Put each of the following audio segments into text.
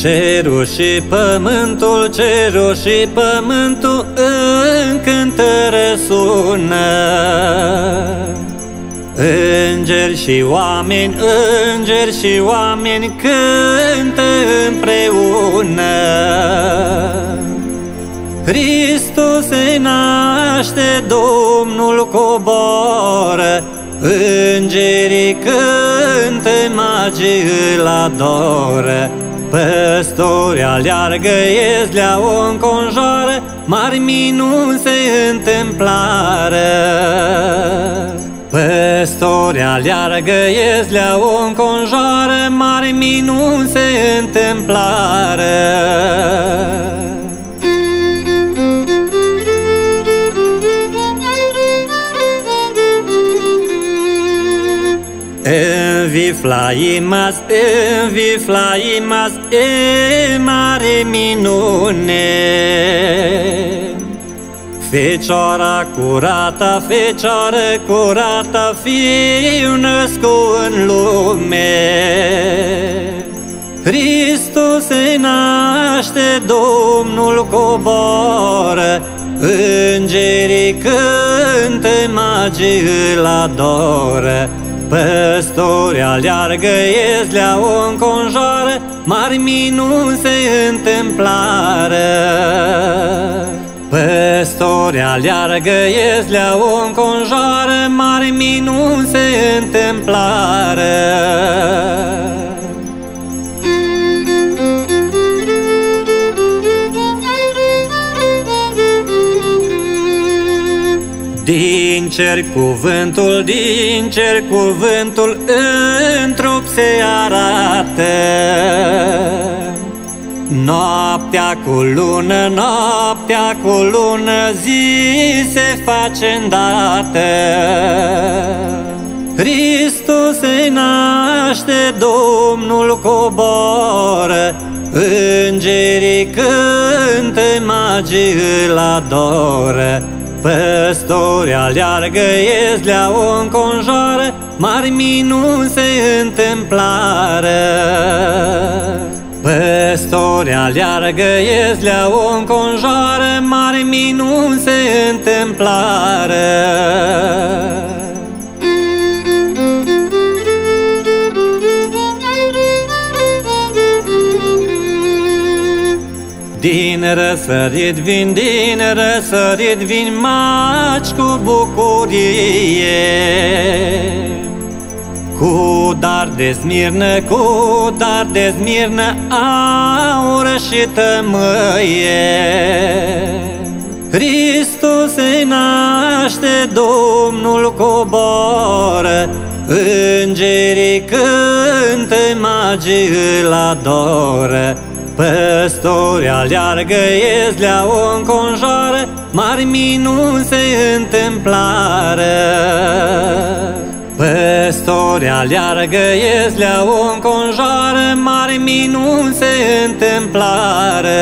Cerul și pământul, cerul și pământul în cântare sună. Îngeri și oameni, îngeri și oameni cântă împreună. Hristos se naște, Domnul coboară, îngerii cântă, magii îl adoră. Păstori aleargă, iezlea-o înconjoară, mari minuni se întâmplară. Păstori aleargă, iezlea-o înconjoară, mari minuni se întâmplară. Înviflaimas, înviflaimas, e mare minune. Fecioara curată, fecioară curată, fiu născut în lume. Hristos se naște, Domnul coboară, îngerii cântă, magii îl adoră. Păstori aleargă, iezlea-o înconjoară, mari minuni se întâmplară. Păstori aleargă, iezlea-o înconjoară, mari minuni se întâmplară. Din cer cuvântul, din cer cuvântul în trup se arată. Noaptea cu lună, noaptea cu lună, zi se face îndată. Hristos se naște, Domnul coboară, îngerii cântă, magii îl adoră. Păstori aleargă, iezlea-o înconjoară, mari minuni se întâmplară. Păstori aleargă, iezlea-o înconjoară, mari minuni se întâmplară. Din răsărit vin, din răsărit vin, maci cu bucurie. Cu dar de smirnă, cu dar de smirnă, aur și tămâie. Hristos se naște, Domnul coboară, îngerii cântă, magii îl adoră. Păstori aleargă, iezlea-o înconjoară, mari minuni se întâmplară. Păstori aleargă, iezlea-o înconjoară, mari minuni se întâmplară.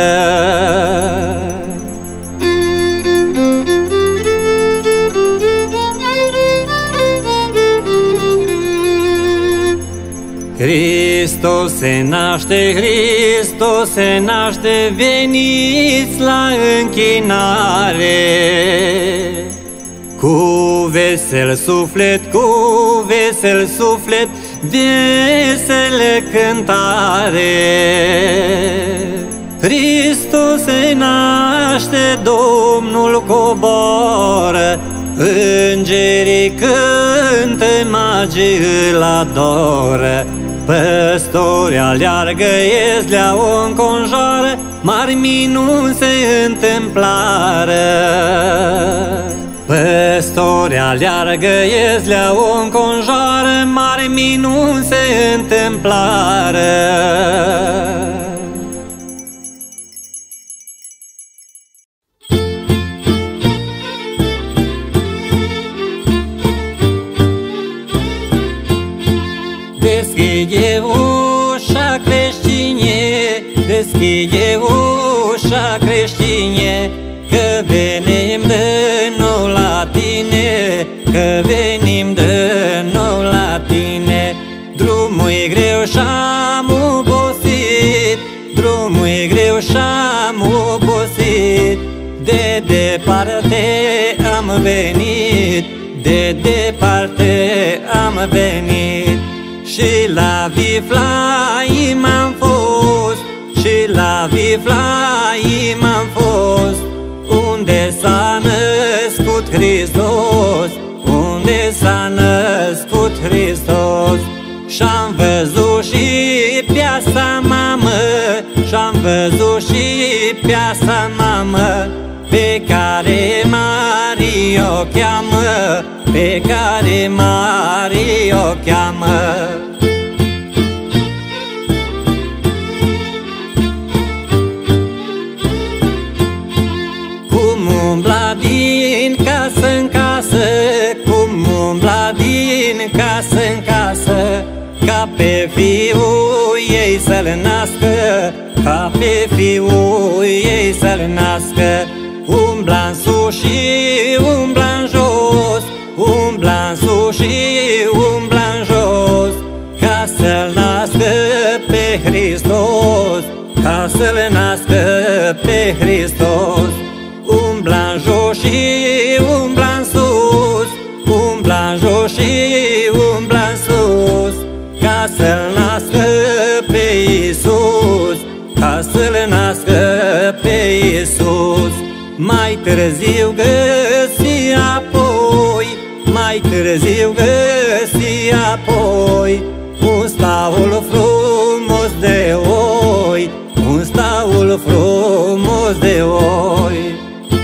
Hristos se naște, Hristos se naște, veniți la închinare. Cu vesel suflet, cu vesel suflet, veselă cântare. Hristos se naște, Domnul coboară, îngerii cântă, magii îl adoră. Păstori aleargă, iezlea-o înconjoară, mari minuni se întâmplară. Păstori aleargă, iezlea-o înconjoară, mari minuni se întâmplară. Deschide ușa, creștine, deschide ușa, creștine, că venim de nou la tine, că venim de nou la tine. Drumul e greu și-am obosit, drumul de departe am venit, de departe am venit. Și la Viflaim am fost, și la Viflaim am fost, unde s-a născut Hristos, unde s-a născut Hristos. Și-am văzut și piața mamă, și-am văzut și piața mamă, pe care Marie o cheamă, pe care Marie o cheamă. Cum umbla din casă în casă, cum umbla din casă în casă, ca pe fiul ei să-l nască, ca pe fiul ei să-l nască. Umbla-n sus și umbla-n jos, umbla-n sus și umbla-n jos, ca să-l nască pe Hristos, ca să-l nască pe Hristos. Umbla-n jos și umbla-n sus, umbla-n jos și umbla-n sus, ca să-l nască pe Iisus, ca să-l nască pe Iisus. Mai târziu găsi apoi, mai târziu găsi apoi, un staul frumos de oi, un staul frumos de oi.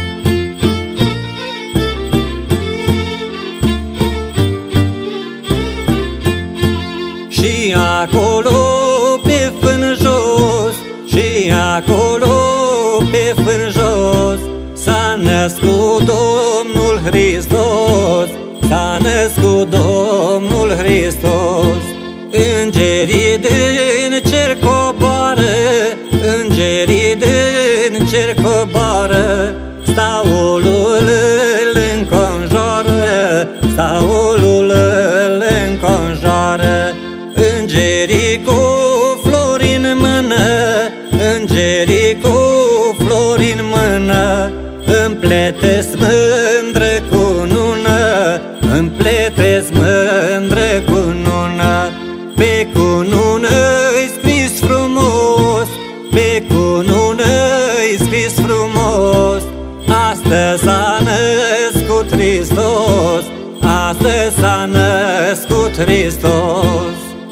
Și acolo pe fân jos, și acolo pe fân jos, s-a născut Domnul Hristos, s-a născut Domnul Hristos. Îngerii din cer coboară, îngerii din cer coboară, staulul îl înconjoară, staulul îl înconjoară. Îngerii cu flori în mână, îngerii cu flori în mână, împletesc mândră cunună, împletesc mândră cunună. Pe cunună-i scris frumos, pe cunună-i scris frumos, astăzi s-a născut Hristos, astăzi s-a născut Hristos.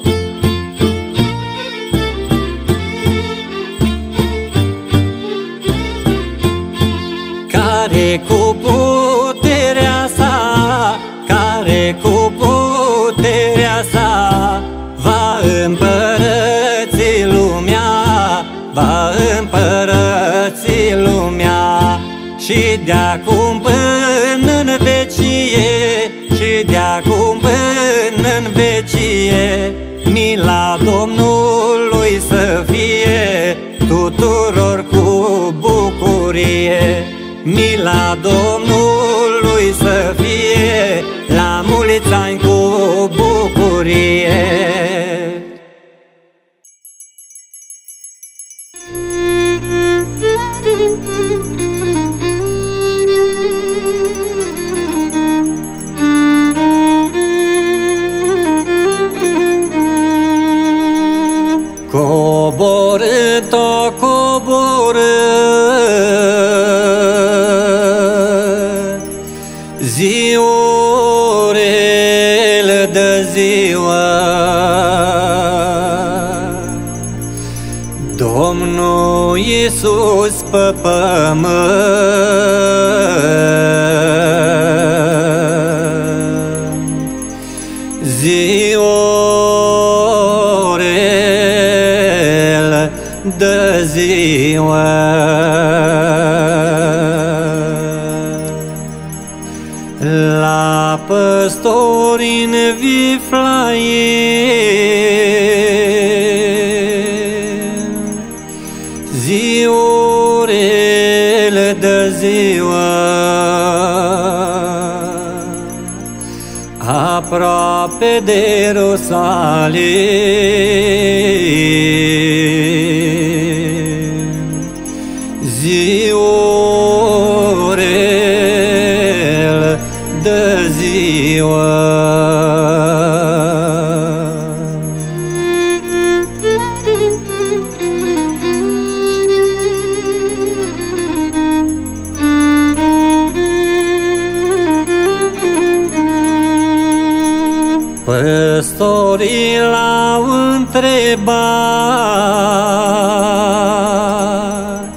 Care cu puterea sa, care cu puterea sa, va împărăți lumea, va împărăți lumea. Și de-acum până în vecie, și de-acum până în vecie, mila Domnului să fie tuturor cu bucurie. Mila Domnului să fie la mulți ani cu bucurie. Coborât-o coborât, ziorele de ziua, Domnul Iisus pe pământ. Ziorele de ziua, la păstori în Viflaim, ziorele de ziua, aproape de Ierusalim, ziorele florii l-au întrebat,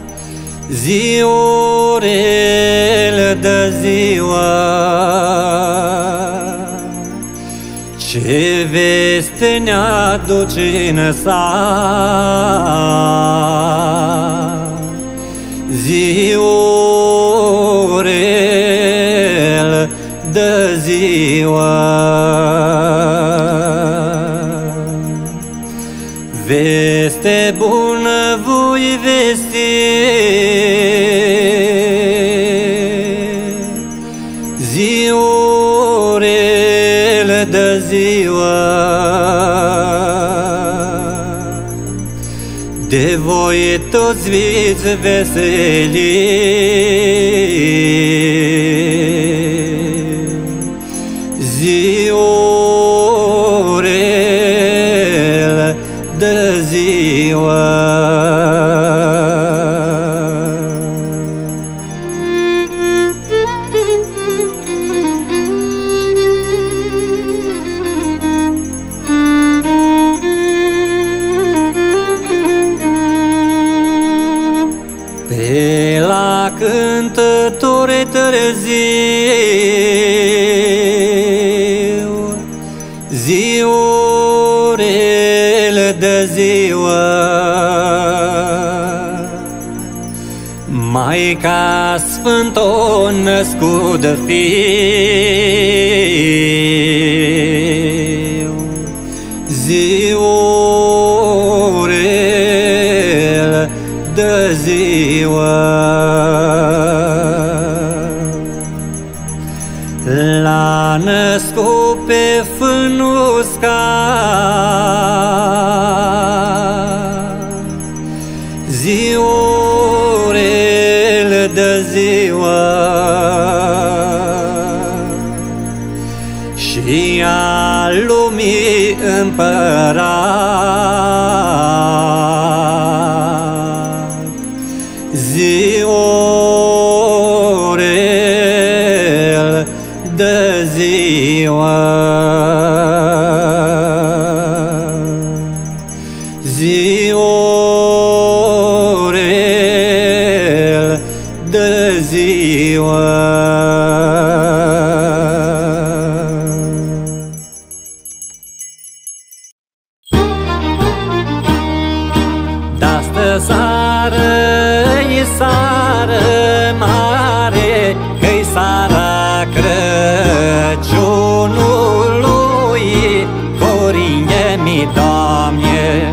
ziorel de ziua, ce veste ne-aduci în sat, ziorel de ziua. Veste bună voi vesti, ziorel de ziua, de voi toți viți veseli, ziorel de ziua. Pe la cântători târziu, ziorel de ziua, Maica Sfânt-o născut Fiu, ziorel de ziua. L-a născut pe fânul uscat, ziorel de ziua, și a lumii împărat, ziorel de ziua, ziorel de ziua. De-astă seară-i sară mare, că-i sara Crăciunului, Corine-mi, Doamne.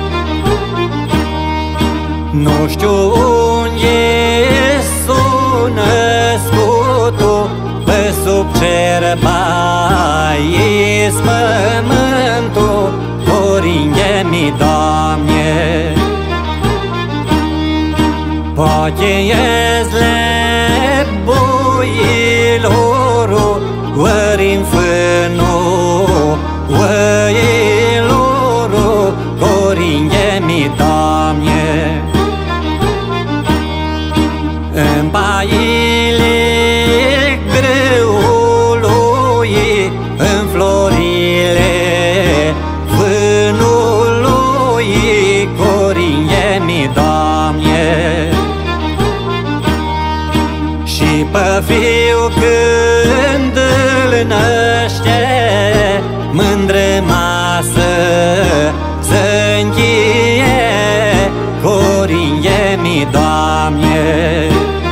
Nu știu unde sună scutul, pe sub cer baies pământul, Corine-mi, Doamne. Poate ies-le builorul, ori-n fânul oilorul, Corine-mi, Doamne. În paile grâului, în florile vânului, Corine-mi, Doamne. Și pe fiu când îl năște, mândră masă să-nchie, Corine-mi, Doamne.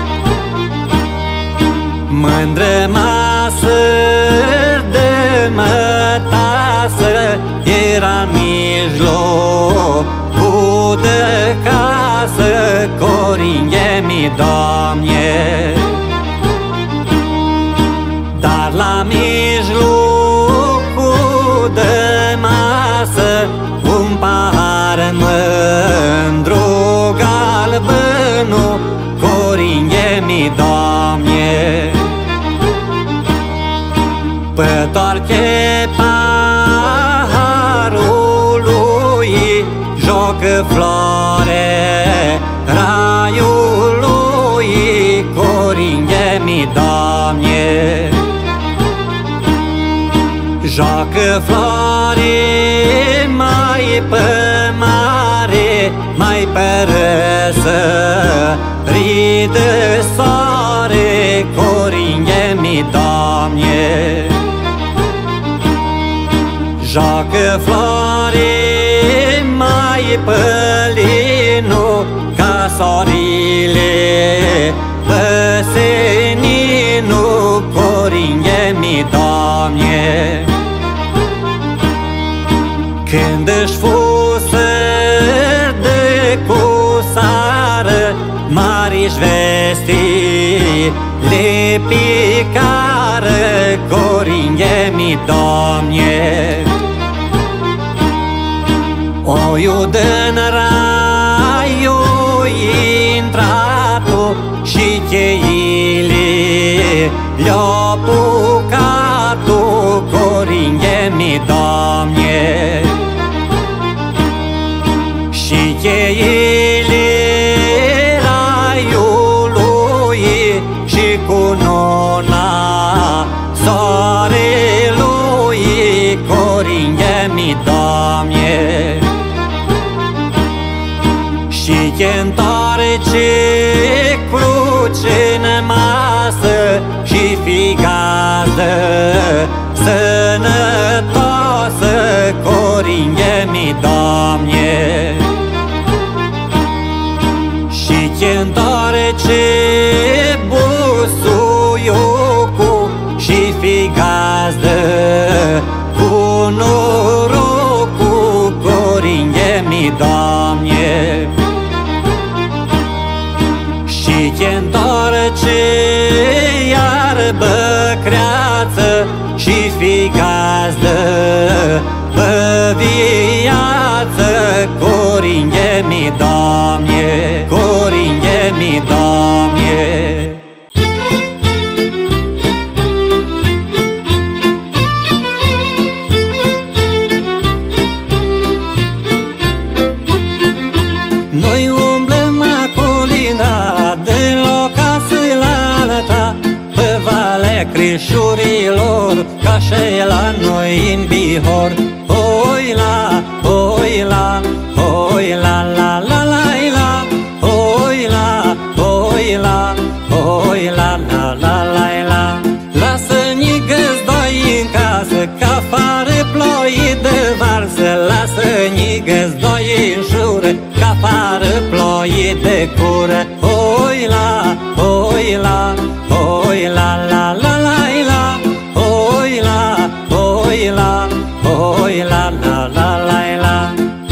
Mândră masă de mătasă era-n mijlocul de casă, Corine-mi, Doamne. Dar la mijlocul de masă un pahar mândru galbănu, Corine-mi, Doamne. Pe toarce paharul lui, joacă floare raiului, Corine-mi, Doamne. Joacă floare mai pe mare, mai pe răsărit de soare, coringhe-mi, Doamne. Joacă floare mai pe linu, ca sorile pe seninu, coringhe-mi, Doamne. Când își fusă de cu sară, mari-și vesti le picară, coringhe-mi, Doamne. Oiul din raiu intrat-o și cheile le-o pucat-o, coringhe-mi, Doamne. Și cheile raiului și cununa soarelui, coringhe-mi, Doamne. Și te întoarce cruce în masă și fi gazdă sănătoasă, coringhe-mi, Doamne. Și te întoarce busuiocul și fi gazdă cu norocul, coringhe-mi, Doamne. Și te întoarce iar băcreață și fi gazdă pe viață, coringhe-mi, Doamne, coringhe-mi, Doamne. Noi umblăm acolina de locați la alta, pe Valea Crișurilor, ca și la noi în Bihor. Oi la, oi la, oi la la la la la, oi la, oi la, oi la la la la la. Lasă-ni găzdoi în casă, că afară ploi de varsă. Lasă-ni găzdoi în jură, că afară ploi de cură. Oi la, oi la, oi la la la la la, oi la, oi la, oi la la la la la.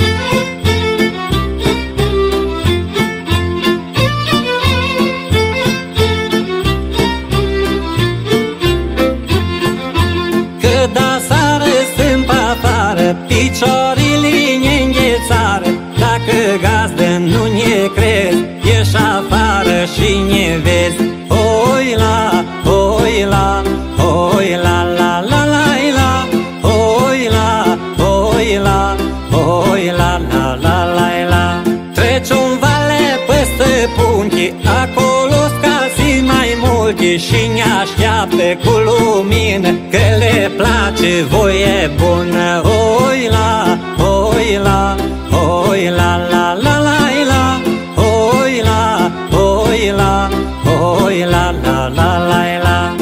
Că da sară sunt pe afară, piciorile ne-nghețară. Dacă gazdă nu ne crezi, ieși afară și ne vezi. Oi la, oi la, oi la la la la la, oi la, oi la, oi la la la la la. Treci un vale peste punchi, acolo scasi mai multi și ne așteaptă cu lumină, că le place voie bună. Oi la, oi la, oi la la la la la, oi la, oi la, oi la la la la la.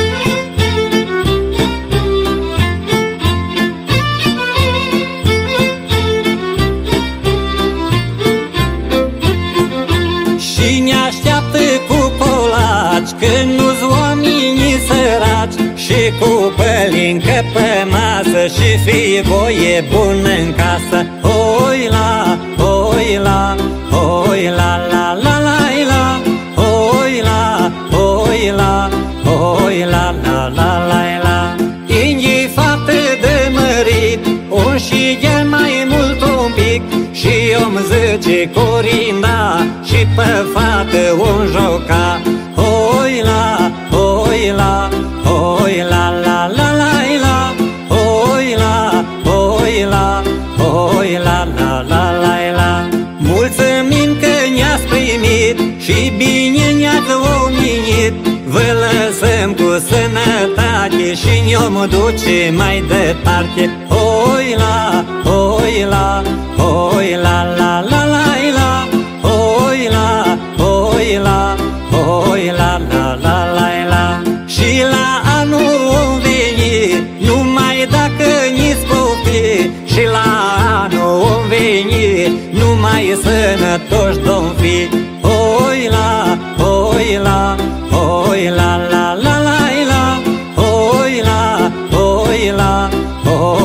Și ne așteaptă cu colaci, când nu-s oamenii săraci, și cu pălincă pe masă și fie voie bună în casă. Oi la, oi la, oi la la la la la, oi la, oi la, oi la la la la la. Ingii fapte de mărit, un și de mai mult un pic, și om zice corinda și pe fată un joca. Oi la, oi la, oi la la la la la, oi la, oi la, oi la la la la la. Mulțumim că ne-ați primit și bine ne-ați omenit, vă lăsăm cu sănătate și ne-o mă duce mai departe. Oi la, oi la, oi la la la la la, oi la, oi la, oi la la la la la. Și la anul vom veni, numai dacă ni spofti, și la anul vom veni, numai sănătoși dom fi. Oi la, oi la, oi la la la la la, oi la, oi la, oi